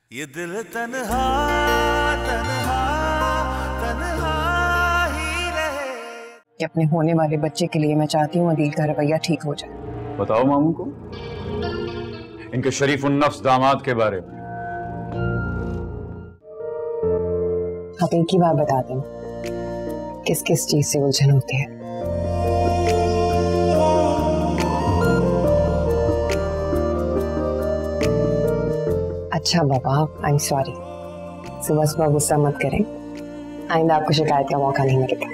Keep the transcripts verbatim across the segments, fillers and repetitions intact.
ये दिल तन्हा तन्हा तन्हा ही रहे। कि अपने होने वाले बच्चे के लिए मैं चाहती हूँ अदील का रवैया ठीक हो जाए। बताओ मामू को इनके शरीफ उन्नफ्स दामाद के बारे में। आप एक ही बात बता दें किस किस चीज से उलझन होती है। अच्छा बाबा, आई एम सॉरी। सुबह सुबह गुस्सा मत करें, आइंदा आपको शिकायत का मौका नहीं मिलेगा।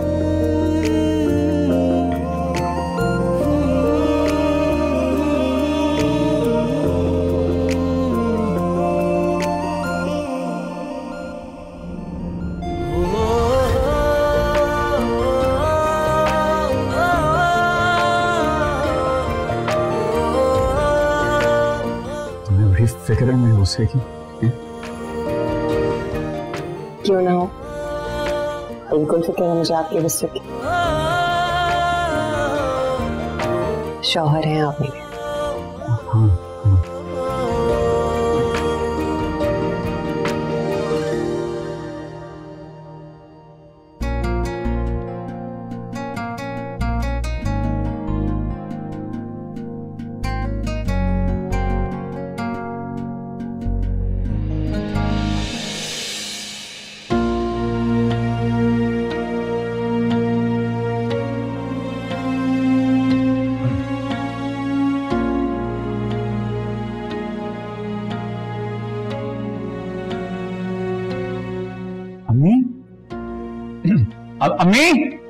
फिक्र है मेरे गुस्से की? क्यों ना हो, बिल्कुल फिक्र है मुझे आपके गुस्से की। शौहर हैं आप मेरे। हाँ, हाँ। अम्मी, अम्मी,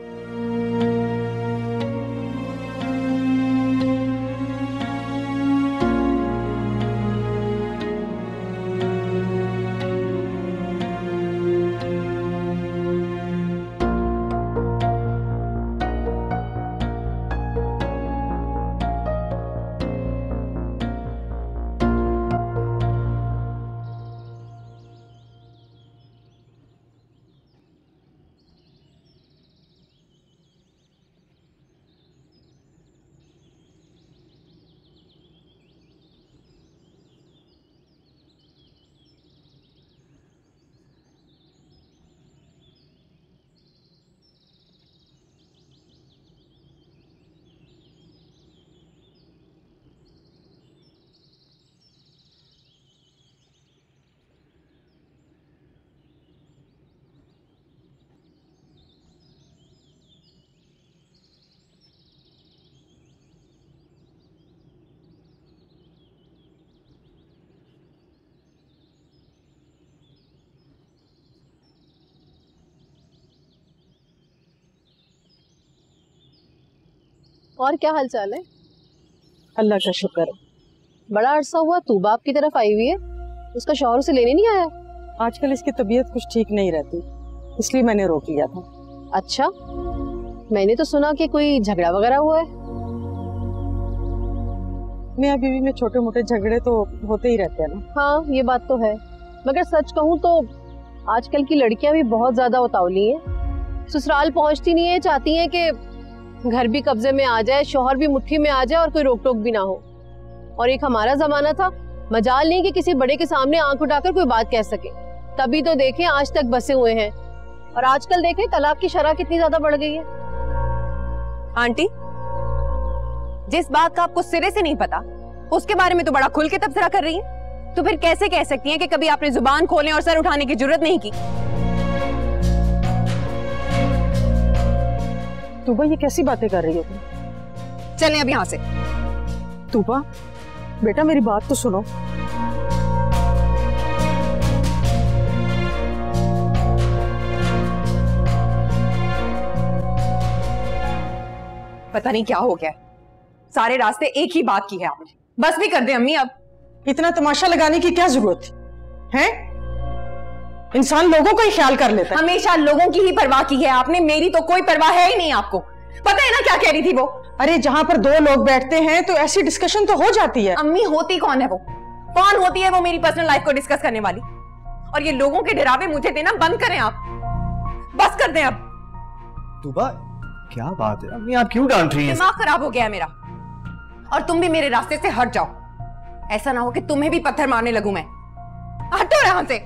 और क्या हाल चाल है? अल्लाह का शुक्र है। बड़ा अरसा हुआ तूबा आपकी तरफ आई हुई है, उसका शौहर उसे लेने नहीं आया? आजकल इसकी तबीयत कुछ ठीक नहीं रहती, इसलिए मैंने रोक लिया था। अच्छा, मैंने तो सुना कि कोई झगड़ा वगैरह हुआ है। मियां बीवी में छोटे मोटे झगड़े तो होते ही रहते हैं ना। हाँ, ये बात तो है, मगर सच कहूँ तो आजकल की लड़कियां भी बहुत ज्यादा उतावली हैं। ससुराल पहुंचती नहीं है, चाहती हैं कि घर भी कब्जे में आ जाए, शौहर भी मुट्ठी में आ जाए और कोई रोक टोक भी ना हो। और एक हमारा जमाना था, मजाल नहीं कि किसी बड़े के सामने आंख उठाकर कोई बात कह सके। तभी तो देखें आज तक बसे हुए हैं। और आजकल देखें तलाक की शरह कितनी ज्यादा बढ़ गई है। आंटी, जिस बात का आपको सिरे से नहीं पता उसके बारे में तो बड़ा खुल के तबसरा कर रही हैं। तो फिर कैसे कह सकती हैं कि कभी आपने जुबान खोलने और सर उठाने की जरूरत नहीं की? तूबा, ये कैसी बातें कर रही हो तुम? चलें अब यहाँ से। तूबा बेटा, मेरी बात तो सुनो। पता नहीं क्या हो गया, सारे रास्ते एक ही बात की है आपने। बस भी कर दे अम्मी, अब इतना तमाशा लगाने की क्या जरूरत है? इंसान लोगों का ही ख्याल कर लेता है। हमेशा लोगों की ही परवाह की है आपने, मेरी तो कोई परवाह है ही नहीं आपको। पता है ना क्या कह रही थी वो? अरे जहां पर दो लोग बैठते हैं तो ऐसी डिस्कशन तो हो जाती है। अम्मी, होती कौन है वो? कौन होती है वो मेरी पर्सनल लाइफ को डिस्कस करने वाली? और ये लोगों के डरावे मुझे देना बंद करें आप, बस कर दें अब। तूबा, क्या बात है अम्मी, आप क्यों डांट रही हैं? दिमाग खराब हो गया है मेरा, और तुम भी मेरे रास्ते से हट जाओ। ऐसा ना हो कि तुम्हें भी पत्थर मारने लगूं मैं। हटो यहाँ से।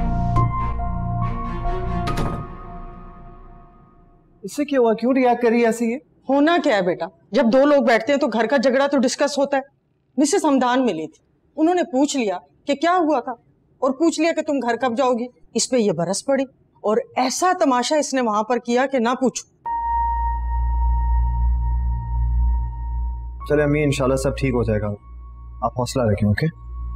इससे क्या हुआ? क्यों रिएक्ट करी ऐसे? ये होना क्या है बेटा, जब दो लोग बैठते हैं तो घर का झगड़ा तो डिस्कस होता है। मिसेस हमदान मिली थी, उन्होंने पूछ लिया कि क्या हुआ था और पूछ लिया कि तुम घर कब जाओगी। इस पे ये बरस पड़ी और ऐसा तमाशा इसने वहां पर किया कि ना पूछो। चले अम्मी, इंशाल्लाह सब ठीक हो जाएगा, आप हौसला रखें। ओके?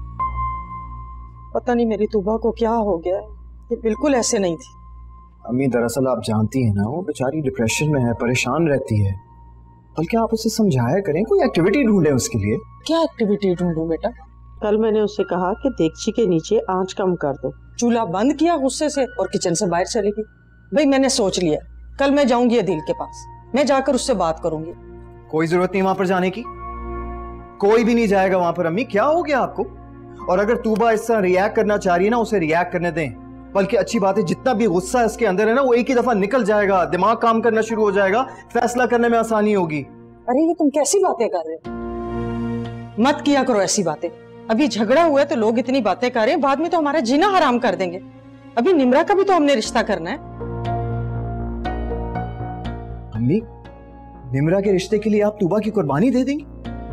पता नहीं मेरी तूबा को क्या हो गया, ये बिल्कुल ऐसे नहीं थी। अम्मी दरअसल आप जानती हैं ना, वो बेचारी डिप्रेशन में है, परेशान रहती है। बल्कि आप उसे समझाया करें, कोई एक्टिविटी ढूंढें उसके लिए। क्या एक्टिविटी ढूंढूं बेटा? कल मैंने उससे कहा कि देगची के नीचे आंच कम कर दो, चूल्हा बंद किया गुस्से से और किचन से बाहर चली गई। भाई मैंने सोच लिया, कल मैं जाऊंगी अदील के पास, मैं जाकर उससे बात करूंगी। कोई जरूरत नहीं वहां पर जाने की, कोई भी नहीं जाएगा वहां पर। अम्मी क्या हो गया आपको? और अगर तूबा इस तरह रिएक्ट करना चाह रही है ना, उसे रिएक्ट करने दें। बल्कि अच्छी बात है, जितना भी गुस्सा इसके अंदर है ना, वो एक ही दफा निकल जाएगा, दिमाग काम करना शुरू हो जाएगा, फैसला करने में आसानी होगी। अरे ये तुम कैसी बातें कर रहे हो? मत किया करो ऐसी बातें। अभी झगड़ा हुआ है तो लोग इतनी बातें कर रहे हैं, बाद में तो हमारा जीना हराम कर देंगे। अभी निमरा का भी तो हमने रिश्ता करना है। अम्मी, निमरा के रिश्ते के लिए आप तूबा की कुर्बानी दे देंगी?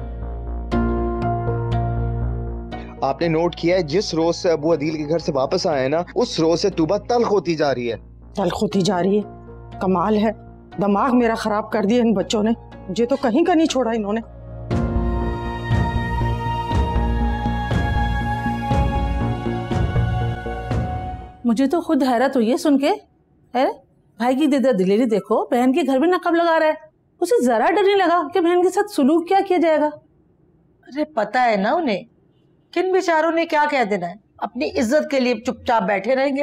आपने नोट किया है, जिस रोज से अबू अदील के घर से वापस आए ना, उस रोज से तूबा तल्ख होती जा रही है। तल्ख होती जा रही है? कमाल है, दिमाग मेरा खराब कर दिया इन बच्चों ने, मुझे तो कहीं का नहीं छोड़ा इन्होंने। मुझे तो खुद हैरत हुई है सुन के। है भाई की दीदा दिलेरी देखो, बहन के घर में नकब लगा रहा है, उसे जरा डर नहीं लगा कि बहन के साथ सुलूक क्या किया जाएगा। अरे पता है ना उन्हें किन बेचारों ने क्या कह देना है, अपनी इज्जत के लिए चुपचाप बैठे रहेंगे।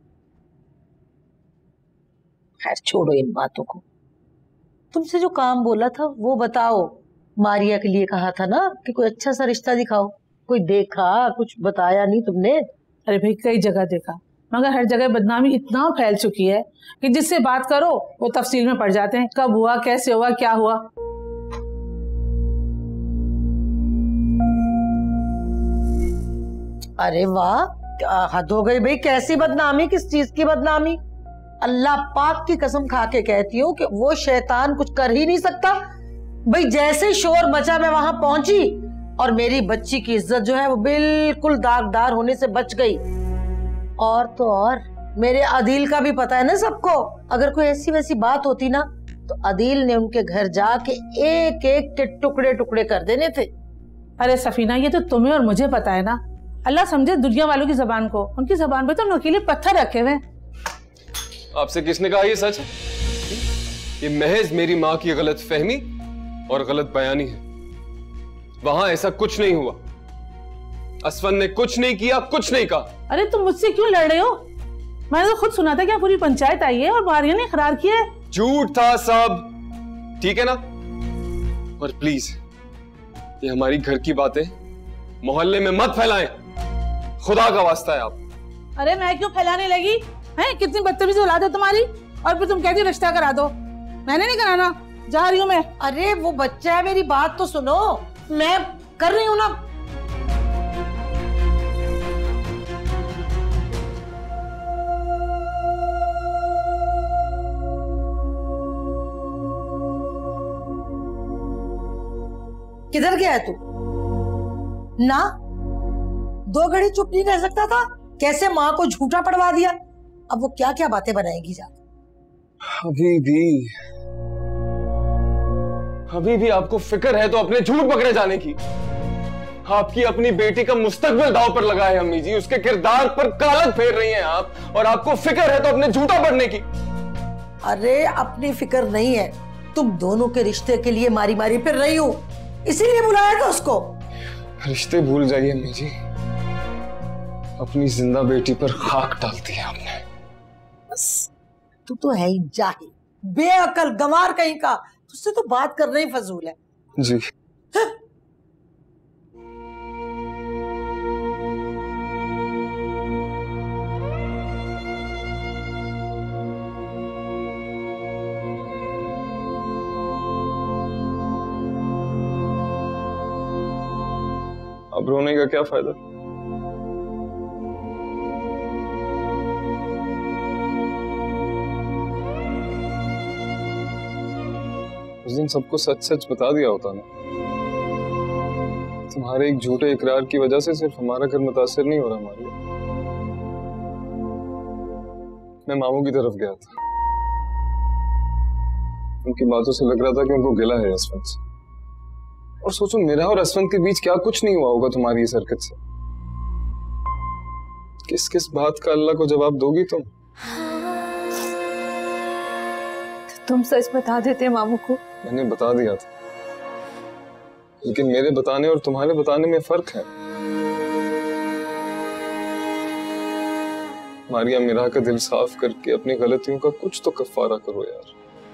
खैर छोड़ो इन बातों को, तुमसे जो काम बोला था वो बताओ। मारिया के लिए कहा था ना कि कोई अच्छा सा रिश्ता दिखाओ, कोई देखा? कुछ बताया नहीं तुमने? अरे भाई कई जगह देखा, मगर हर जगह बदनामी इतना फैल चुकी है कि जिससे बात करो वो तफसील में पड़ जाते हैं, कब हुआ, कैसे हुआ, क्या हुआ। अरे वाह, हद हो गई भाई। कैसी बदनामी? किस चीज की बदनामी? अल्लाह पाक की कसम खा के कहती हूँ कि वो शैतान कुछ कर ही नहीं सकता। भाई जैसे शोर मचा मैं वहां पहुंची और मेरी बच्ची की इज्जत जो है वो बिल्कुल दागदार होने से बच गई। और तो और मेरे अदील का भी पता है ना सबको, अगर कोई ऐसी वैसी बात होती ना तो अदील ने उनके घर जाके एक एक के टुकड़े टुकड़े कर देने थे। अरे सफीना, ये तो तुम्हें और मुझे पता है ना, अल्लाह समझे दुनिया वालों की जबान को, उनकी जबान पे तो नुकीले पत्थर रखे हुए। आपसे किसने कहा ये सच है? ये महज मेरी माँ की गलत फहमी और गलत बयानी है। वहां ऐसा कुछ नहीं हुआ, असफन ने कुछ नहीं किया, कुछ नहीं कहा। अरे तुम मुझसे क्यों लड़ रहे हो? मैंने तो खुद सुना था कि पूरी पंचायत आई है और मारिया ने इकरार किया है। झूठ था सब, ठीक है ना? और प्लीज ये हमारी घर की बातें मोहल्ले में मत फैलाएं, खुदा का वास्ता है आप। अरे मैं क्यों फैलाने लगी? हैं कितनी बदतमीजी औलाद है तुम्हारी, और फिर तुम कहती हो रिश्ता करा दो। मैंने नहीं कराना, जा रही हूँ मैं। अरे वो बच्चा है, मेरी बात तो सुनो, मैं कर रही हूँ ना। किधर गया है तू? ना दो घड़ी चुप नहीं रह सकता था? कैसे माँ को झूठा पड़वा दिया? अब वो क्या क्या बातें बनाएगी जा। अभी भी अभी भी आपको फिक्र है तो अपने झूठ पकड़े जाने की। आपकी अपनी बेटी का मुस्तकबिल दांव पर लगा है अम्मी जी, उसके किरदार पर कालत फेर रही हैं आप, और आपको फिक्र है तो अपने झूठा पड़ने की। अरे अपनी फिक्र नहीं है, तुम दोनों के रिश्ते के लिए मारी मारी फिर रही हूँ, इसीलिए बुलाया था उसको। रिश्ते भूल जाइए अम्मी जी, अपनी जिंदा बेटी पर खाक डालती है आपने। बस तू तो है ही जाहिल, बेअकल, गंवार कहीं का, तुझसे तो बात करना ही फजूल है। जी हा? अब रोने का क्या फायदा? दिन सबको सच सच बता दिया होता ना, तुम्हारे एक झूठे इकरार की वजह से सिर्फ हमारा घर मुतासिर नहीं हो रहा हमारी। मैं मामू की तरफ गया था, उनकी बातों से लग रहा था कि उनको गिला है असवंत से। और सोचो मेरा और असवंत के बीच क्या कुछ नहीं हुआ होगा तुम्हारी इस हरकत से। किस किस बात का अल्लाह को जवाब दोगी तुम? तो तुम सच बता देते मामू को। मैंने बता दिया था, लेकिन मेरे बताने और तुम्हारे बताने में फर्क है। मारिया मीरा का दिल साफ करके अपनी गलतियों का कुछ तो कफारा करो यार।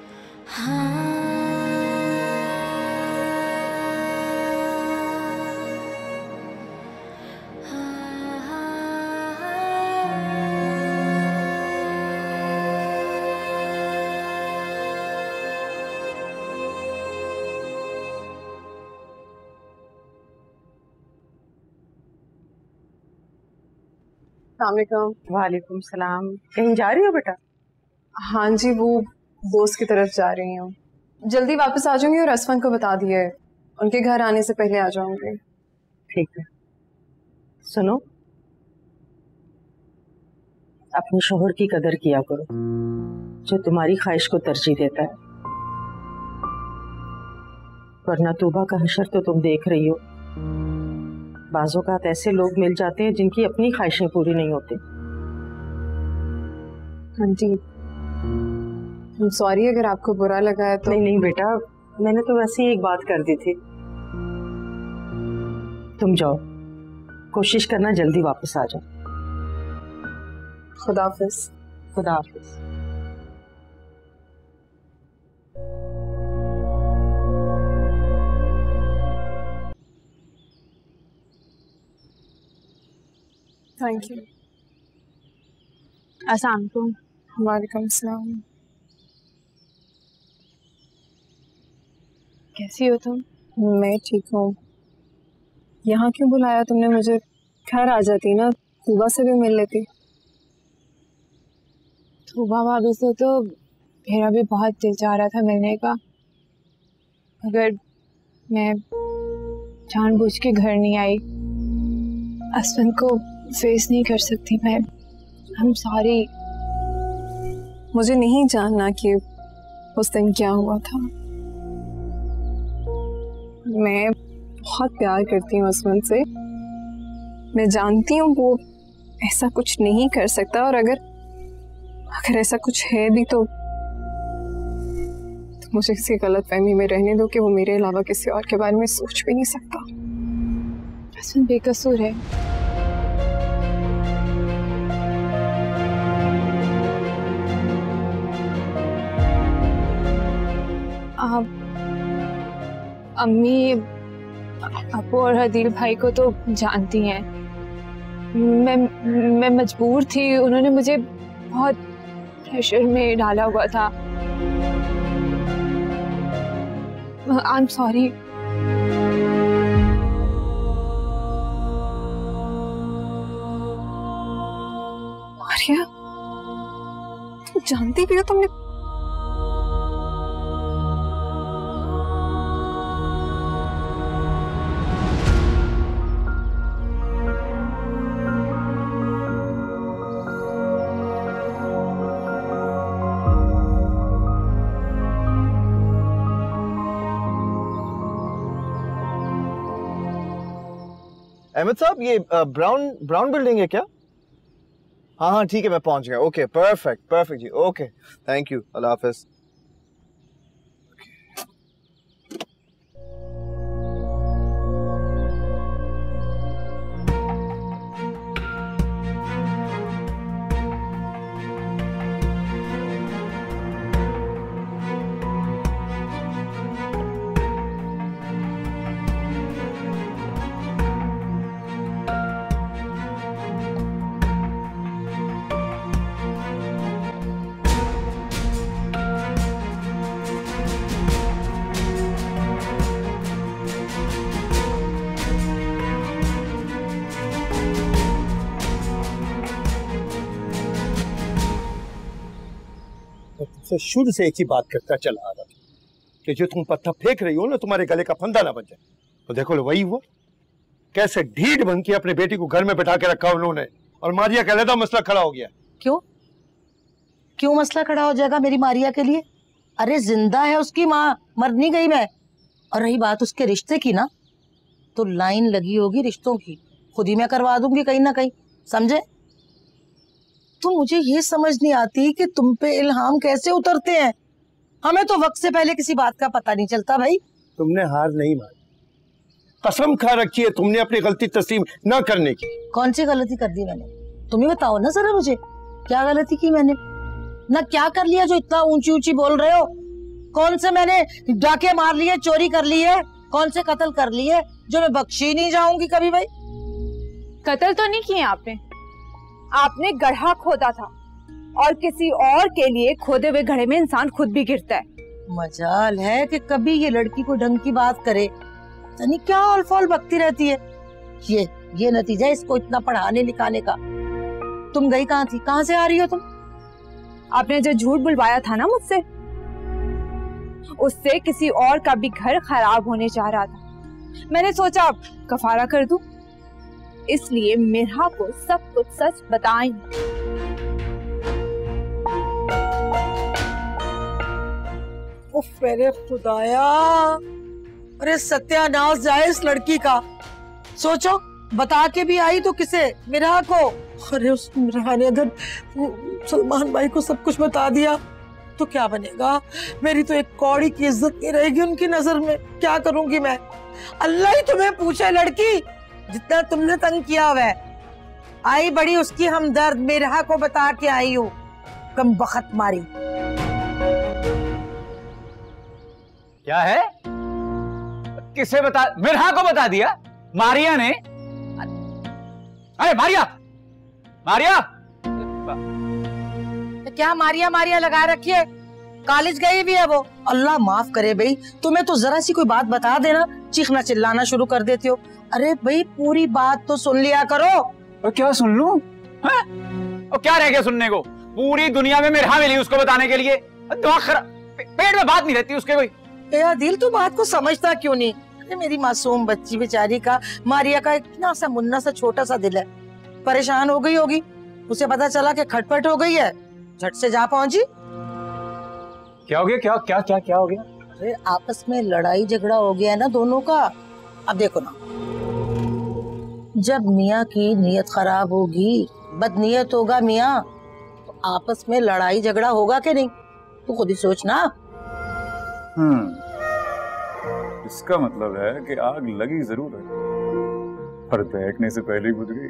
वालेकुम सलाम। कहीं जा रही हो बेटा? हाँ जी, वो दोस्त की तरफ जा रही हूँ। जल्दी वापस आ जाऊंगी और असफन को बता दिए, उनके घर आने से पहले आ जाऊंगी। ठीक है। सुनो, अपने शोहर की कदर किया करो जो तुम्हारी ख्वाहिश को तरजीह देता है, वरना तौबा का हशर तो तुम देख रही हो। बाज़ औक़ात ऐसे लोग मिल जाते हैं जिनकी अपनी ख्वाहिशें पूरी नहीं होती। हाँ जी, I'm सॉरी अगर आपको बुरा लगा है तो। नहीं नहीं बेटा, मैंने तो वैसे ही एक बात कर दी थी। तुम जाओ, कोशिश करना जल्दी वापस आ जाओ। खुदा हाफिज। खुदा हाफिज। Thank you. अस्सलाम वालेकुम। वालेकुम सलाम। कैसी हो तुम? मैं ठीक हूँ। यहाँ क्यों बुलाया तुमने मुझे? घर आ जाती ना, तूबा से भी मिल लेती। तूबा भाभी से तो मेरा भी बहुत दिल चाह रहा था मिलने का, मगर मैं जानबूझ के घर नहीं आई। असफन को फेस नहीं कर सकती मैं। हम सॉरी। मुझे नहीं जानना कि उस दिन क्या हुआ था। मैं बहुत प्यार करती हूँ असफन से। मैं जानती हूँ वो ऐसा कुछ नहीं कर सकता, और अगर अगर ऐसा कुछ है भी तो, तो मुझे किसी गलतफहमी में रहने दो कि वो मेरे अलावा किसी और के बारे में सोच भी नहीं सकता। असफन बेकसूर है। आप अम्मी अपू और हदील भाई को तो जानती हैं। मैं मैं मजबूर थी, उन्होंने मुझे बहुत प्रेशर में डाला हुआ था। आई एम सॉरी। मारिया, तुम जानती भी हो तुमने अहमद साहब, ये ब्राउन ब्राउन बिल्डिंग है क्या? हाँ हाँ ठीक है, मैं पहुंच गया। ओके, परफेक्ट परफेक्ट जी। Okay, thank you. अल्लाह हाफिज। शुरू से एक ही बात करता चला आ रहा था कि जो तुम पत्थर फेंक रही हो ना तुम्हारे गले का फंदा ना बन जाए। तो देखो लो वही हुआ, कैसे ढीठ बन के अपने बेटी को घर में बैठा के रखा उन्होंने, और मारिया का अलग मसला खड़ा हो गया। क्यों क्यों मसला खड़ा हो जाएगा मेरी मारिया के लिए? अरे जिंदा है उसकी माँ, मर नहीं गई मैं। और रही बात उसके रिश्ते की ना, तो लाइन लगी होगी रिश्तों की, खुद ही मैं करवा दूंगी कहीं ना कहीं, समझे? तो मुझे ये समझ नहीं आती कि तुम पे इल्हाम कैसे उतरते हैं। हमें तो वक्त से पहले किसी बात का पता नहीं चलता भाई। तुमने हार नहीं मानी, कसम खा रखी है तुमने अपनी गलती तस्लीम ना करने की। कौन सी गलती कर दी मैंने? तुम ही बताओ ना जरा मुझे, क्या गलती की मैंने? ना क्या कर लिया जो इतना ऊंची ऊंची बोल रहे हो? कौन से मैंने डाके मार लिए, चोरी कर ली है, कौन से कत्ल कर लिए जो मैं बख्शी नहीं जाऊंगी कभी भाई? कत्ल तो नहीं किए आपने, आपने गड्ढा खोदा था, और किसी और के लिए खोदे हुए घड़े में इंसान खुद भी गिरता है। मजाल है कि कभी ये लड़की को ढंग की बात करे, यानी क्या ऑल बकती रहती है। ये ये नतीजा इसको इतना पढ़ाने लिखाने का। तुम गई कहाँ थी, कहाँ से आ रही हो तुम? आपने जो झूठ बुलवाया था ना मुझसे, उससे किसी और का भी घर खराब होने जा रहा था। मैंने सोचा कफारा कर दूं, इसलिए मिरहा को सब कुछ सच बताएं। उफ मेरे खुदाया, अरे सत्यानाश जाए इस लड़की का। सोचो बता के भी आई तो किसे? मिरहा को। अरे उस मिरहा ने अगर सलमान भाई को सब कुछ बता दिया तो क्या बनेगा? मेरी तो एक कौड़ी की इज्जत नहीं रहेगी उनकी नजर में। क्या करूंगी मैं? अल्लाह ही तुम्हें पूछे लड़की, जितना तुमने तंग किया हुआ है। आई बड़ी उसकी हमदर्द, मिरहा को बता के आई हूँ, कम बखत मारी। क्या है? किसे बता? मिरहा को बता दिया? मारिया ने? अरे मारिया, मारिया! क्या मारिया मारिया लगा रखी है? कॉलेज गई भी है वो। अल्लाह माफ करे भाई, तुम्हें तो जरा सी कोई बात बता देना, चीखना चिल्लाना शुरू कर देती हो। अरे भाई पूरी बात तो सुन लिया करो। और क्या सुन लूं? और क्या रह गया सुनने को? पूरी दुनिया में मिरहा मिली उसको बताने के लिए। दिमाग खराब, पेट में बात नहीं रहती उसके कोई। ए दिल तू बात को समझता क्यों नहीं? अरे मेरी मासूम बच्ची बेचारी का, मारिया का इतना सा मुन्ना सा छोटा सा दिल है, परेशान हो गई होगी। उसे पता चला कि खटपट हो गई है, झट से जा पहुंची। क्या हो गया? क्या क्या क्या क्या हो गया? अरे आपस में लड़ाई झगड़ा हो गया है ना दोनों का। अब देखो ना, जब मियाँ की नीयत खराब होगी, बदनीयत होगा मियाँ, तो आपस में लड़ाई झगड़ा होगा कि नहीं? तू खुद ही सोच ना। हम्म, इसका मतलब है कि आग लगी जरूर है, पर दहकने से पहले ही बुझ गई।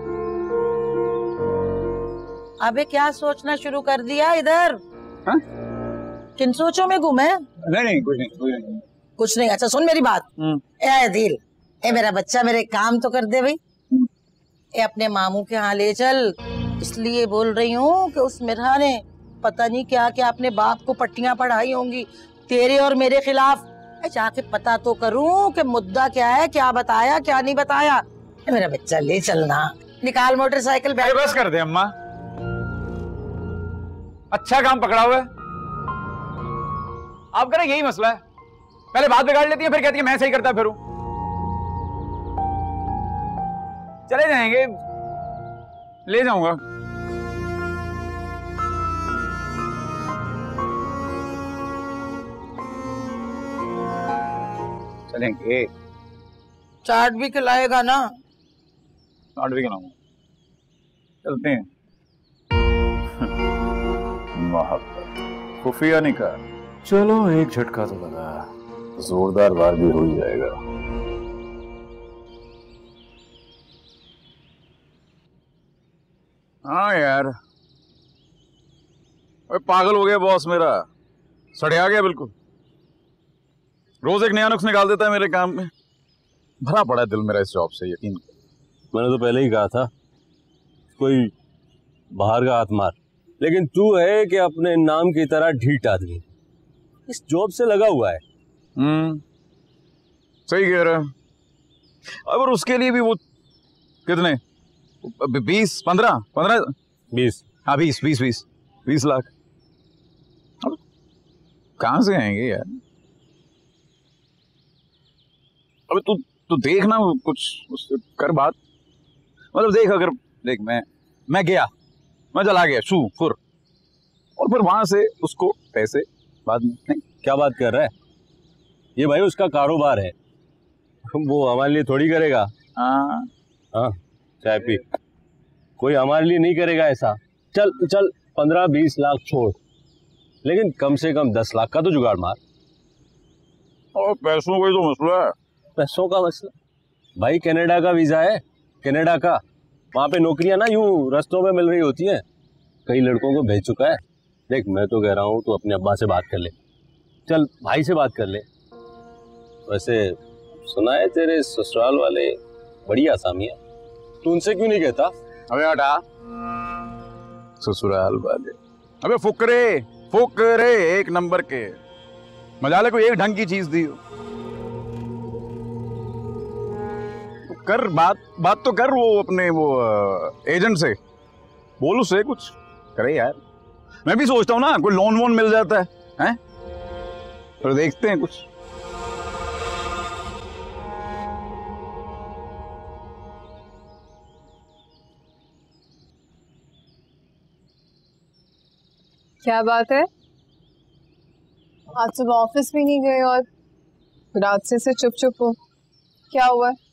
अबे क्या सोचना शुरू कर दिया इधर? हाँ? किन सोचों में गुम है? नहीं नहीं कुछ नहीं, कुछ नहीं। कुछ नहीं। अच्छा सुन मेरी बात। ए दिल, ए मेरा बच्चा, मेरे काम तो कर दे भाई। ए अपने मामू के यहाँ ले चल। इसलिए बोल रही हूँ कि उस मिरहा ने पता नहीं क्या क्या अपने बाप को पट्टियां पढ़ाई होंगी तेरे और मेरे खिलाफ। जाके पता तो करूं कि मुद्दा क्या है, क्या बताया क्या नहीं बताया। मेरा बच्चा ले चलना, निकाल मोटरसाइकिल। बैठ बस कर दे अम्मा, अच्छा काम पकड़ा हुआ है। आप करें यही मसला है, पहले बात बिगाड़ लेती है, फिर कहती है मैं सही करता फिरूं। चले जाएंगे, ले जाऊंगा। चलेंगे। चाट भी खिलाएगा ना? चाट भी खिलाऊंगा, चलते हैं। मोहब्बत खुफिया निकाह, चलो एक झटका तो लगा, जोरदार वार भी हो ही जाएगा। हाँ यार, अरे पागल हो गया बॉस मेरा, सड़िया गया बिल्कुल। रोज एक नया नुक्स निकाल देता है मेरे काम में। भरा पड़ा है दिल मेरा इस जॉब से, यकीन। मैंने तो पहले ही कहा था कोई बाहर का हाथ मार, लेकिन तू है कि अपने नाम की तरह ढीठ आदमी इस जॉब से लगा हुआ है। हम्म, सही कह रहा है। और उसके लिए भी वो कितने, बीस पंद्रह पंद्रह बीस हाँ बीस बीस बीस बीस लाख कहाँ से आएंगे यार? अबे तू तू देख ना कुछ उससे कर बात। मतलब देख, अगर देख मैं मैं गया, मैं चला गया शू फुर, और फिर वहां से उसको पैसे बाद में। नहीं, क्या बात कर रहा है? ये भाई उसका कारोबार है, वो हमारे लिए थोड़ी करेगा। हाँ हाँ, चाय पी। कोई हमारे लिए नहीं करेगा ऐसा। चल चल पंद्रह बीस लाख छोड़, लेकिन कम से कम दस लाख का तो जुगाड़ मार। और पैसों का ही तो मसला है। पैसों का मसला? भाई कनाडा का वीजा है, कनाडा का। वहाँ पे नौकरियां ना यूं रस्तों में मिल रही होती हैं। कई लड़कों को भेज चुका है। देख मैं तो कह रहा हूँ तू अपने अब्बा से बात कर ले, चल भाई से बात कर ले। वैसे सुना है तेरे ससुराल वाले बड़ी आसामी है, तू उनसे क्यों नहीं कहता? अबे हटा, ससुराल वाले अबे फुकरे फुकरे एक नंबर के। मजाले को एक ढंग की चीज दी हो तो कर बात बात तो कर वो अपने वो एजेंट से, बोल उससे कुछ करे यार। मैं भी सोचता हूँ ना कोई लोन वोन मिल जाता है, हैं? तो देखते हैं कुछ। क्या बात है, आज सुबह ऑफिस भी नहीं गए और रात से से चुप चुप हो, क्या हुआ है?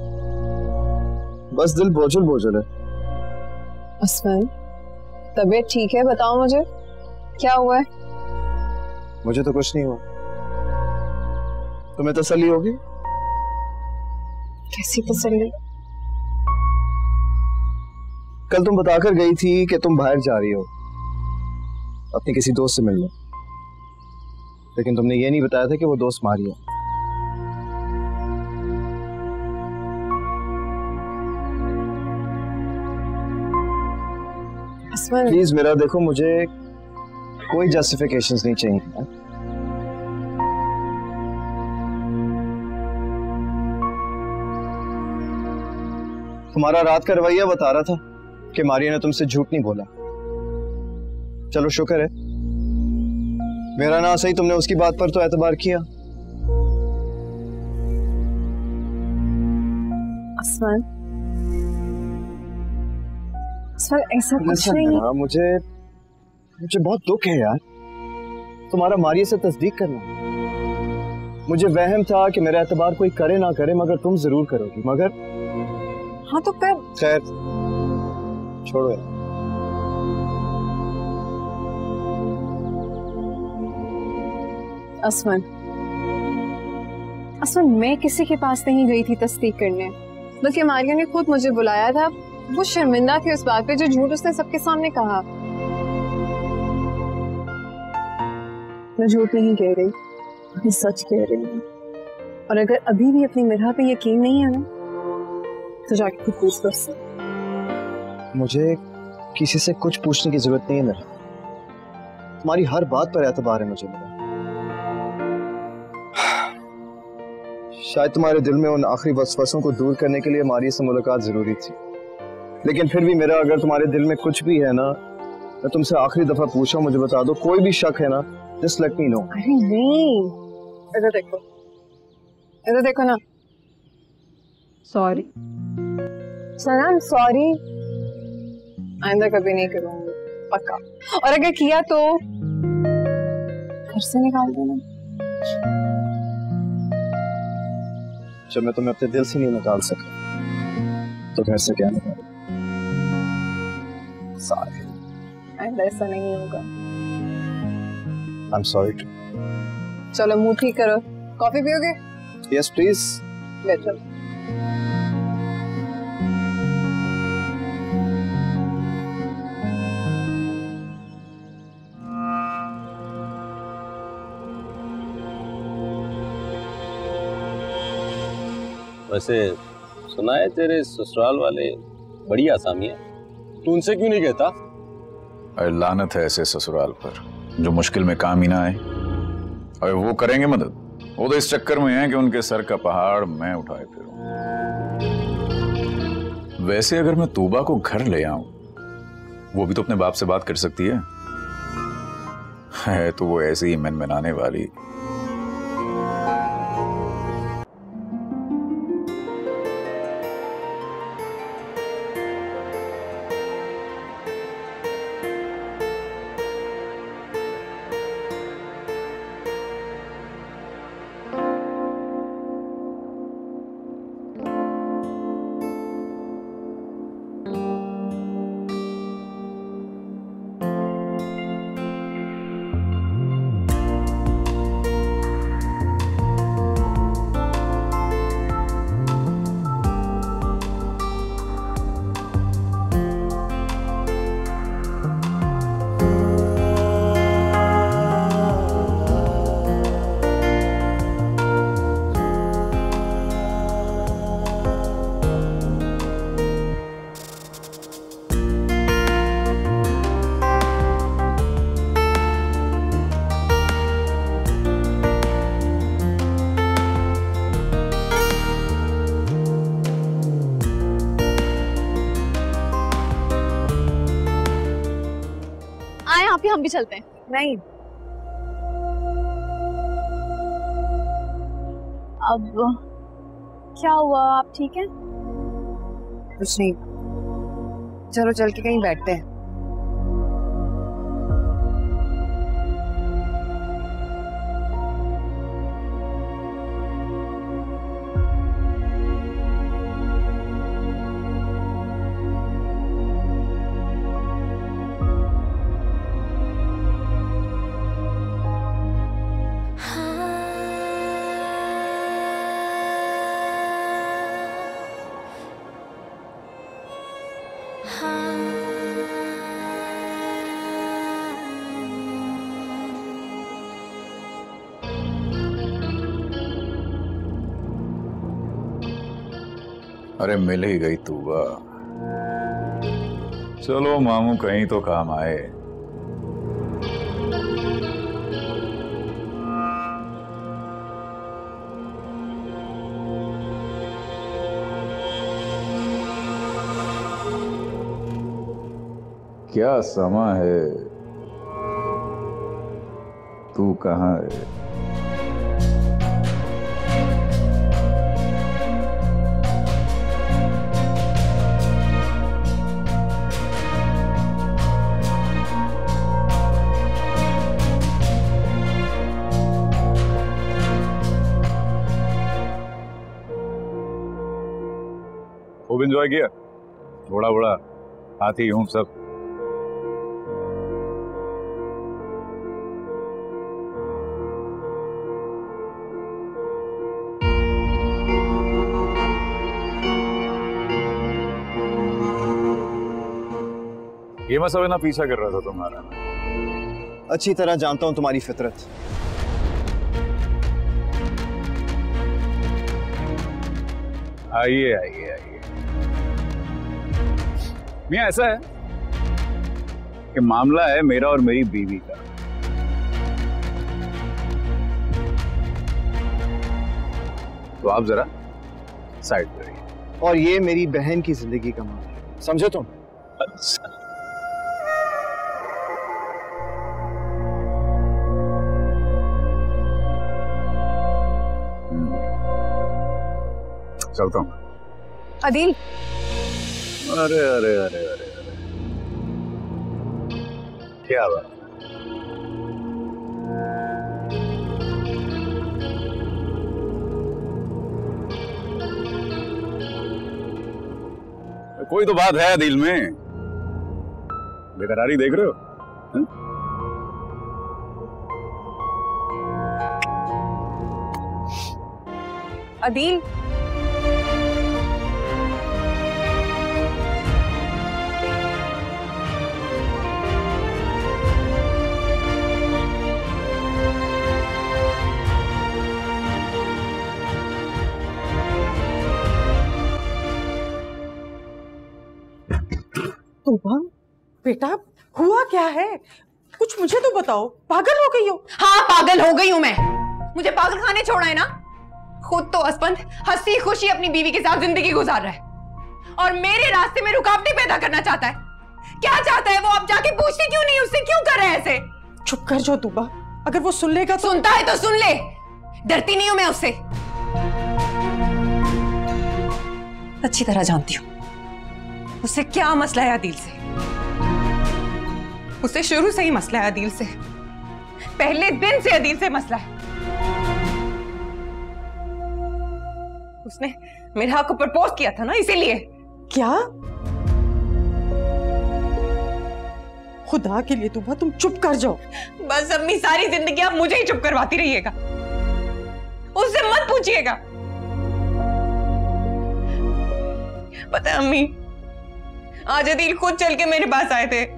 बस दिल बोझल बोझल है। असमान, तबीयत ठीक है? बताओ मुझे क्या हुआ है। मुझे तो कुछ नहीं हुआ, तुम्हें तसल्ली होगी? कैसी तसल्ली? कल तुम बताकर गई थी कि तुम बाहर जा रही हो अपनी किसी दोस्त से मिलने, लेकिन तुमने ये नहीं बताया था कि वो दोस्त मारिया। प्लीज मेरा देखो, मुझे कोई जस्टिफिकेशंस नहीं चाहिए। तुम्हारा रात का रवैया बता रहा था कि मारिया ने तुमसे झूठ नहीं बोला। चलो शुक्र है, मेरा ना सही तुमने उसकी बात पर तो एतबार किया। असमान, असमान ऐसा कुछ नहीं। मुझे मुझे बहुत दुख है यार, तुम्हारा मारिया से तस्दीक करना। मुझे वहम था कि मेरा एतबार कोई करे ना करे मगर तुम जरूर करोगी, मगर हाँ तो कर। खैर छोड़ो यार। असमान, असमान मैं किसी के पास नहीं गई थी तस्दीक करने, बल्कि मारिया ने खुद मुझे बुलाया था। वो शर्मिंदा थी उस बात पे जो झूठ उसने सबके सामने कहा। मैं झूठ नहीं कह रही, मैं सच कह रही हूँ। और अगर अभी भी अपनी मिराह पे यकीन नहीं है ना तो जाके खुद पूछ लो उससे। मुझे किसी से कुछ पूछने की जरूरत नहीं है मेरा, तुम्हारी हर बात पर एतबार है मुझे मेरा। शायद तुम्हारे दिल में उन आखिरी वसवसों को दूर करने के लिए मारिया से मुलाकात जरूरी थी, लेकिन फिर भी मेरा अगर तुम्हारे दिल में कुछ भी है ना, मैं तुमसे आखिरी दफा पूछा, मुझे बता दो। कोई भी शक है ना, जस्ट लेट मी नो। अरे नहीं, इधर देखो, इधर देखो ना। सॉरी सनम, सॉरी, आइंदा कभी नहीं करूंगी, पक्का। और अगर किया तो घर से निकाल देना। जब मैं तुम्हें अपने दिल से नहीं निकाल सका तो घर से क्या निकाल? सॉरी, आइंदा ऐसा नहीं होगा। I am sorry. चलो मुंह ठीक करो, कॉफी पियोगे? Yes please. ले चलो। वैसे सुना है तेरे ससुराल वाले बड़ी आसामी है, तू उनसे क्यों नहीं कहता? अरे लानत है ऐसे ससुराल पर जो मुश्किल में काम ही ना आए। अरे वो करेंगे मदद, वो तो इस चक्कर में है कि उनके सर का पहाड़ मैं उठाए फिरूं। वैसे अगर मैं तूबा को घर ले आऊं, वो भी तो अपने बाप से बात कर सकती है, है तो वो ऐसे ही मन मनाने वाली। आप ही हम भी चलते हैं। नहीं, अब क्या हुआ, आप ठीक हैं? कुछ नहीं, चलो चल के कहीं बैठते हैं। अरे मिल ही गई तूबा। चलो मामू कहीं तो काम आए। क्या समा है, तू कहाँ है? खूब एंजॉय किया? थोड़ा बड़ा हाथी हूं सब। ये मैं सब ना पीछा कर रहा था तुम्हारा। अच्छी तरह जानता हूं तुम्हारी फितरत। आइए आइए आइए। मियां ऐसा है कि मामला है मेरा और मेरी बीवी का। तो आप जरा साइड पे रहिए। और ये मेरी बहन की जिंदगी का मामला है, समझे तुम? अच्छा, चलता हूँ। अदील। अरे अरे अरे अरे अरे क्या बात? कोई तो बात है दिल में, बेकरारी देख रहे हो? है? अदील, तूबा बेटा, हुआ क्या है? कुछ मुझे तो बताओ। पागल हो गई हो? हाँ, पागल हो गई हूं मैं। मुझे पागल खाने छोड़ा है ना। खुद तो असपंद हंसी खुशी अपनी बीवी के साथ जिंदगी गुजार रहा है और मेरे रास्ते में रुकावटें पैदा करना चाहता है। क्या चाहता है वो? आप जाके पूछते क्यों नहीं उससे? क्यों कर रहे हैं ऐसे? चुप कर जाओ तूबा, अगर वो सुन लेगा तो। सुनता है तो सुन ले, डरती नहीं हूं मैं उससे। अच्छी तरह जानती हूँ उससे क्या मसला है अदील से। उससे शुरू से ही मसला है अदील से, पहले दिन से अदील से मसला है। उसने मेरे हक को प्रपोज किया था ना, इसीलिए। क्या? खुदा के लिए तूबा तुम चुप कर जाओ। बस अम्मी, सारी जिंदगी आप मुझे ही चुप करवाती रहिएगा, उससे मत पूछिएगा। पता है अम्मी, आज अदील खुद चल के मेरे पास आए थे।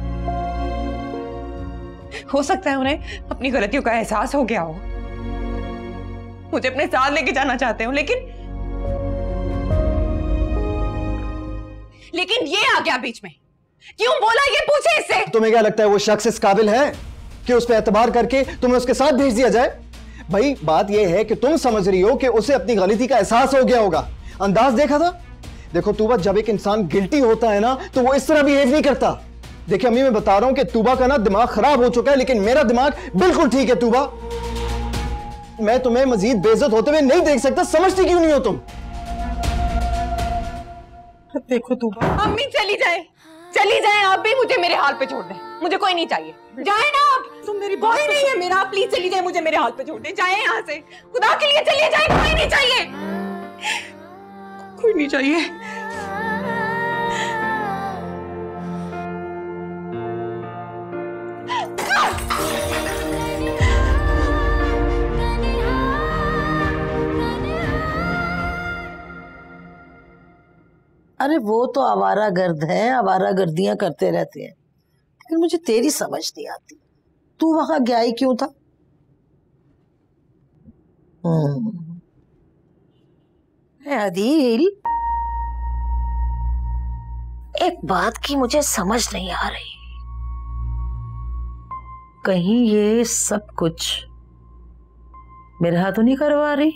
हो सकता है उन्हें अपनी गलतियों का एहसास हो गया हो, मुझे अपने साथ लेके जाना चाहते हो, लेकिन लेकिन ये आ गया बीच में। क्यों बोला ये? पूछे इससे। तुम्हें क्या लगता है वो शख्स इस काबिल है कि उस पर एतबार करके तुम्हें उसके साथ भेज दिया जाए? भाई बात यह है कि तुम समझ रही हो कि उसे अपनी गलती का एहसास हो गया होगा। अंदाज देखा था? देखो तूबा, जब एक इंसान गिल्टी होता है ना तो वो इस तरह बिहेव नहीं करता। देखिए अम्मी, मैं बता रहा हूं कि तूबा का ना दिमाग खराब हो चुका है, लेकिन मेरा दिमाग बिल्कुल ठीक है। तूबा, मैं तुम्हें मजीद बेइज्जत होते हुए नहीं देख सकता। समझती क्यों नहीं हो तुम? देखो तूबा, अम्मी चली जाए, चली जाए आप भी, मुझे मेरे हाल पे छोड़ दें, मुझे कोई नहीं चाहिए। जाए ना आप, तुम मेरी कोई नहीं है मेरा, प्लीज चली जाए, मुझे मेरे हाल पे छोड़ दें, जाए यहाँ से, खुदा के लिए चलिए जाए, कोई नहीं चाहिए, कोई नहीं चाहिए। अरे वो तो आवारा गर्द है, आवारा गर्दियां करते रहते हैं, लेकिन मुझे तेरी समझ नहीं आती, तू वहां गया ही क्यों था? हम्म अदील, एक बात की मुझे समझ नहीं आ रही, कहीं ये सब कुछ मेरे हाथों नहीं करवा रही?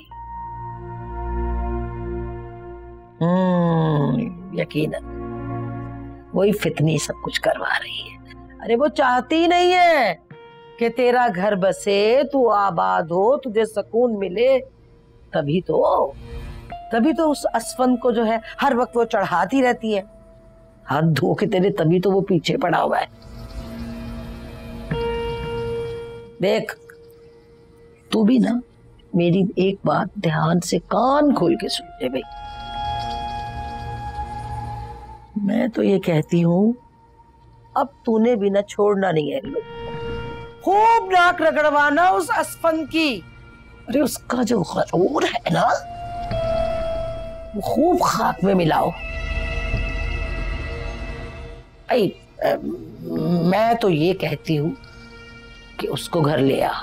हम्म यकीनन वही फितनी सब कुछ करवा रही है। अरे वो चाहती नहीं है कि तेरा घर बसे, तू आबाद हो, तुझे सुकून मिले, तभी तो तभी तो उस असफन को जो है हर वक्त वो चढ़ाती रहती है, हाथ धो के तेरे, तभी तो वो पीछे पड़ा हुआ है। देख, तू भी ना मेरी एक बात ध्यान से कान खोल के सुन ले भाई, मैं तो ये कहती हूँ अब तूने भी ना छोड़ना नहीं है, खूब नाक रगड़वाना उस असफन की। अरे उसका जो गरूर है ना, वो खूब खाक में मिलाओ। आई, मैं तो ये कहती हूँ कि उसको घर ले आ,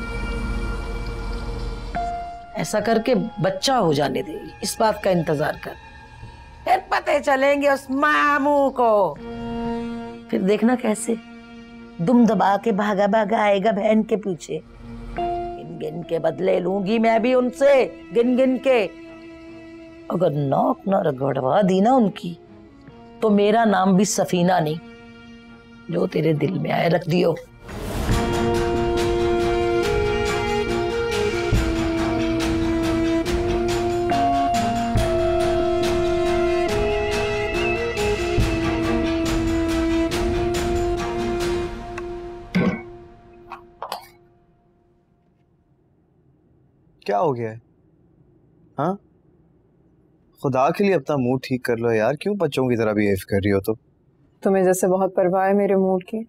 ऐसा करके बच्चा हो जाने दे, इस बात का इंतजार कर, फिर पते चलेंगे उस मामू को, फिर देखना कैसे दुम दबा के भागा भागा आएगा बहन के पीछे। गिन गिन के बदले लूंगी मैं भी उनसे, गिन गिन के। अगर नौक न रगड़वा दी ना उनकी, तो मेरा नाम भी सफीना नहीं, जो तेरे दिल में आए रख दियो। क्या हो गया है? हाँ, खुदा के लिए अपना मूड ठीक कर लो यार, क्यों बच्चों की तरह बिहेव कर रही हो? तो तुम्हें जैसे बहुत परवाह है मेरे मूड की।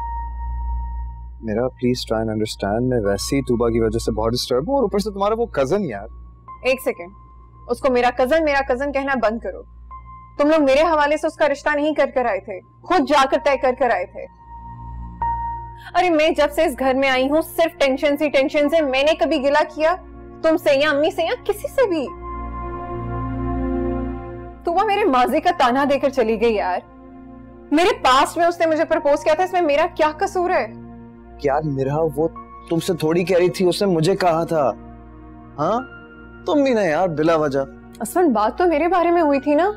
मेरा प्लीज ट्राई एंड अंडरस्टैंड, मैं वैसे ही तूबा की वजह से बहुत डिस्टर्ब हूँ, और ऊपर से तुम्हारा वो कजन यार। एक सेकेंड, उसको मेरा कजन मेरा कजन कहना बंद करो। तुम लोग मेरे हवाले से उसका रिश्ता नहीं कर कर आए थे, खुद जाकर तय कर कर आए थे। अरे मैं जब से इस घर में आई हूँ सिर्फ टेंशन सी टेंशन से, मैंने कभी गिला किया तुमसे या अम्मी से या किसी से भी? तो वो मेरे माजी का ताना देकर चली गई यार। मेरे पास्ट में उसने मुझे प्रपोज किया था, इसमें मेरा क्या कसूर है? यार मेरा वो तुमसे थोड़ी कह रही थी, उसने मुझे कहा था। हाँ, तुम भी ना यार बिला वजह। असलन बात तो मेरे बारे में हुई थी ना।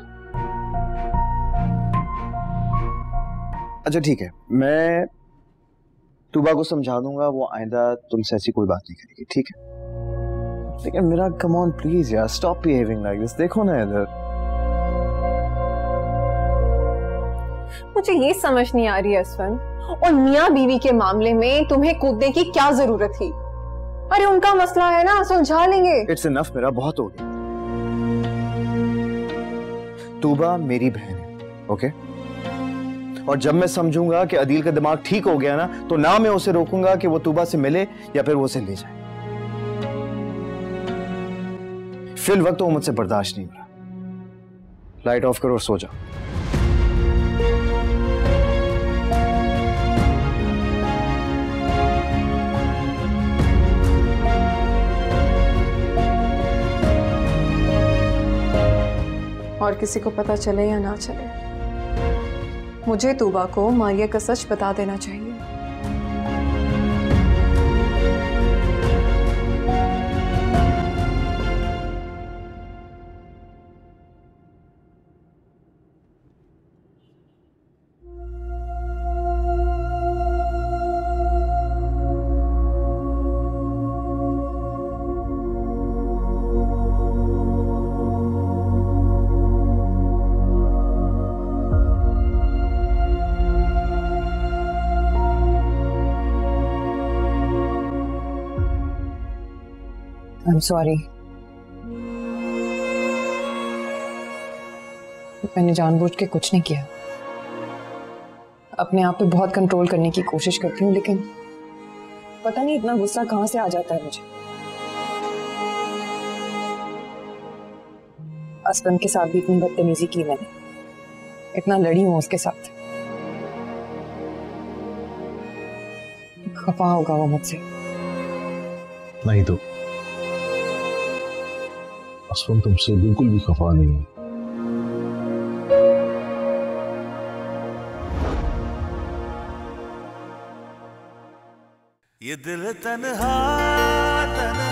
अच्छा ठीक है, मैं तूबा को समझा दूंगा, वो आइंदा तुमसे ऐसी कोई बात नहीं करेगी, ठीक है? लेकिन मेरा कम ऑन प्लीज यार, स्टॉप बिहेविंग लाइक दिस। देखो ना इधर, मुझे ये समझ नहीं आ रही असफन, और मियाँ बीवी के मामले में तुम्हें कूदने की क्या जरूरत थी? अरे उनका मसला है ना, सुलझा लेंगे। इट्स इनफ, मेरा बहुत हो गया। तूबा मेरी बहन है, ओके? और जब मैं समझूंगा कि अदील का दिमाग ठीक हो गया ना, तो ना मैं उसे रोकूंगा कि वो तूबा से मिले या फिर वो उसे ले जाए। फिल वक्त वो मुझसे बर्दाश्त नहीं हो रहा। लाइट ऑफ करो और सो जाओ। और किसी को पता चले या ना चले, मुझे तूबा को मारिया का सच बता देना चाहिए। I am sorry. मैंने जानबूझ के कुछ नहीं किया। अपने आप पे बहुत कंट्रोल करने की कोशिश करती हूँ, लेकिन पता नहीं इतना गुस्सा कहाँ से आ जाता है मुझे। असलम के साथ भी इतनी बदतमीजी की मैंने, इतना लड़ी हूँ उसके साथ। खफा होगा वो मुझसे। नहीं तो असलम तुमसे बिल्कुल भी खफा नहीं है। ये दिल तन्हा तन्हा